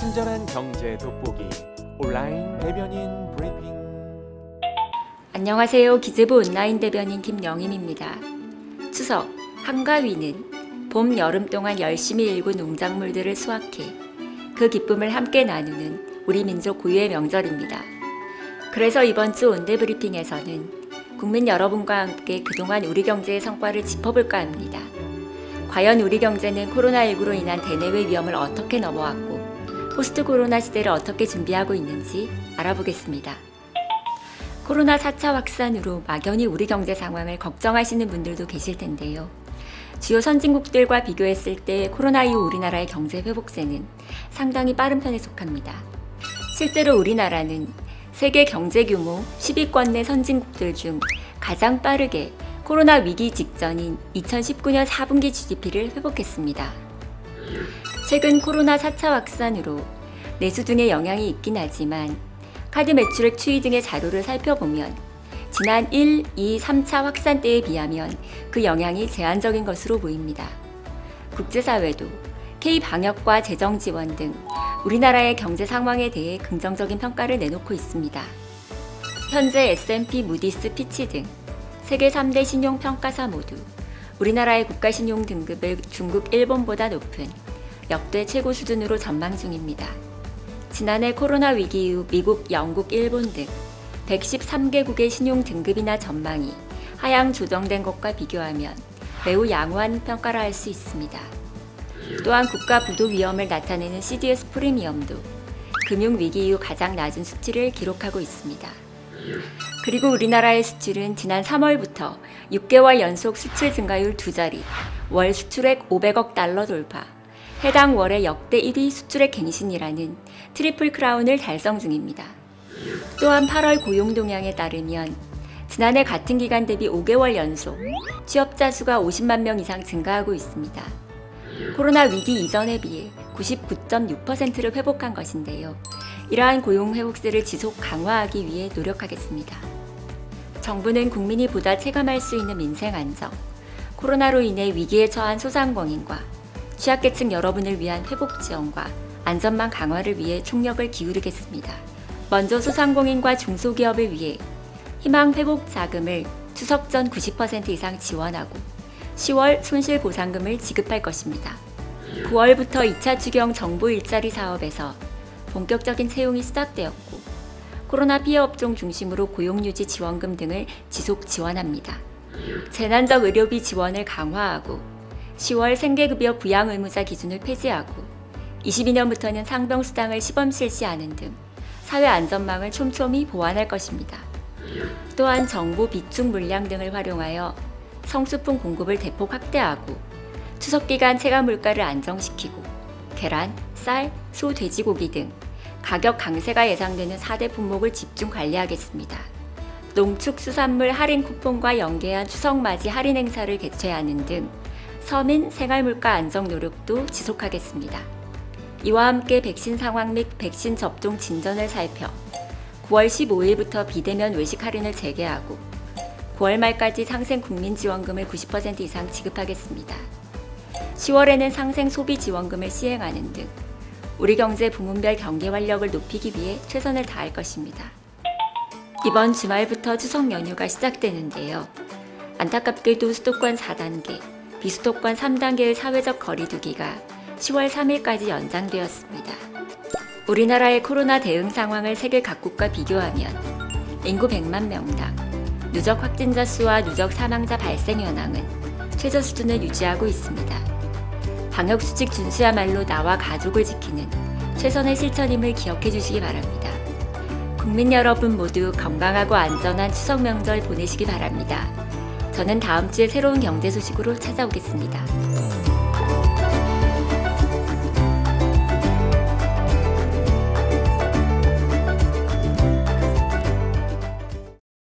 친절한 경제 돋보기 온라인 대변인 브리핑. 안녕하세요. 기재부 온라인 대변인 김영임입니다. 추석, 한가위는 봄, 여름 동안 열심히 일군 농작물들을 수확해 그 기쁨을 함께 나누는 우리 민족 고유의 명절입니다. 그래서 이번 주 온대브리핑에서는 국민 여러분과 함께 그동안 우리 경제의 성과를 짚어볼까 합니다. 과연 우리 경제는 코로나19로 인한 대내외 위험을 어떻게 넘어왔고 포스트 코로나 시대를 어떻게 준비하고 있는지 알아보겠습니다. 코로나 4차 확산으로 막연히 우리 경제 상황을 걱정하시는 분들도 계실 텐데요. 주요 선진국들과 비교했을 때 코로나 이후 우리나라의 경제 회복세는 상당히 빠른 편에 속합니다. 실제로 우리나라는 세계 경제 규모 10위권 내 선진국들 중 가장 빠르게 코로나 위기 직전인 2019년 4분기 GDP를 회복했습니다. 최근 코로나 4차 확산으로 내수 등의 영향이 있긴 하지만 카드 매출액 추이 등의 자료를 살펴보면 지난 1, 2, 3차 확산 때에 비하면 그 영향이 제한적인 것으로 보입니다. 국제사회도 K-방역과 재정 지원 등 우리나라의 경제 상황에 대해 긍정적인 평가를 내놓고 있습니다. 현재 S&P, 무디스, 피치 등 세계 3대 신용평가사 모두 우리나라의 국가신용 등급을 중국, 일본보다 높은 역대 최고 수준으로 전망 중입니다. 지난해 코로나 위기 이후 미국, 영국, 일본 등 113개국의 신용 등급이나 전망이 하향 조정된 것과 비교하면 매우 양호한 평가라 할 수 있습니다. 또한 국가 부도 위험을 나타내는 CDS 프리미엄도 금융위기 이후 가장 낮은 수치를 기록하고 있습니다. 그리고 우리나라의 수출은 지난 3월부터 6개월 연속 수출 증가율 2자리, 월 수출액 500억 달러 돌파, 해당 월의 역대 1위 수출액 갱신이라는 트리플 크라운을 달성 중입니다. 또한 8월 고용 동향에 따르면 지난해 같은 기간 대비 5개월 연속 취업자 수가 50만 명 이상 증가하고 있습니다. 코로나 위기 이전에 비해 99.6%를 회복한 것인데요. 이러한 고용 회복세를 지속 강화하기 위해 노력하겠습니다. 정부는 국민이 보다 체감할 수 있는 민생 안정, 코로나로 인해 위기에 처한 소상공인과 취약계층 여러분을 위한 회복 지원과 안전망 강화를 위해 총력을 기울이겠습니다. 먼저 소상공인과 중소기업을 위해 희망 회복 자금을 추석 전 90% 이상 지원하고 10월 손실보상금을 지급할 것입니다. 9월부터 2차 추경 정부 일자리 사업에서 본격적인 채용이 시작되었고 코로나 피해 업종 중심으로 고용유지 지원금 등을 지속 지원합니다. 재난적 의료비 지원을 강화하고 10월 생계급여 부양 의무자 기준을 폐지하고 22년부터는 상병수당을 시범 실시하는 등 사회 안전망을 촘촘히 보완할 것입니다. 또한 정부 비축 물량 등을 활용하여 성수품 공급을 대폭 확대하고 추석 기간 체감 물가를 안정시키고 계란, 쌀, 소, 돼지고기 등 가격 강세가 예상되는 4대 품목을 집중 관리하겠습니다. 농축수산물 할인 쿠폰과 연계한 추석맞이 할인 행사를 개최하는 등 서민 생활물가 안정 노력도 지속하겠습니다. 이와 함께 백신 상황 및 백신 접종 진전을 살펴 9월 15일부터 비대면 외식 할인을 재개하고 9월 말까지 상생 국민지원금을 90% 이상 지급하겠습니다. 10월에는 상생 소비지원금을 시행하는 등 우리 경제 부문별 경기 활력을 높이기 위해 최선을 다할 것입니다. 이번 주말부터 추석 연휴가 시작되는데요. 안타깝게도 수도권 4단계, 비수도권 3단계의 사회적 거리두기가 10월 3일까지 연장되었습니다. 우리나라의 코로나 대응 상황을 세계 각국과 비교하면 인구 100만 명당 누적 확진자 수와 누적 사망자 발생 현황은 최저 수준을 유지하고 있습니다. 방역수칙 준수야말로 나와 가족을 지키는 최선의 실천임을 기억해 주시기 바랍니다. 국민 여러분 모두 건강하고 안전한 추석 명절 보내시기 바랍니다. 저는 다음 주에 새로운 경제 소식으로 찾아오겠습니다.